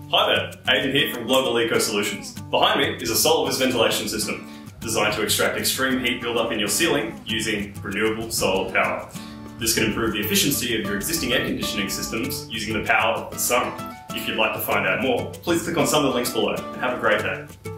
Hi there, Aiden here from Global Eco Solutions. Behind me is a Solar Whiz ventilation system designed to extract extreme heat buildup in your ceiling using renewable solar power. This can improve the efficiency of your existing air conditioning systems using the power of the sun. If you'd like to find out more, please click on some of the links below and have a great day.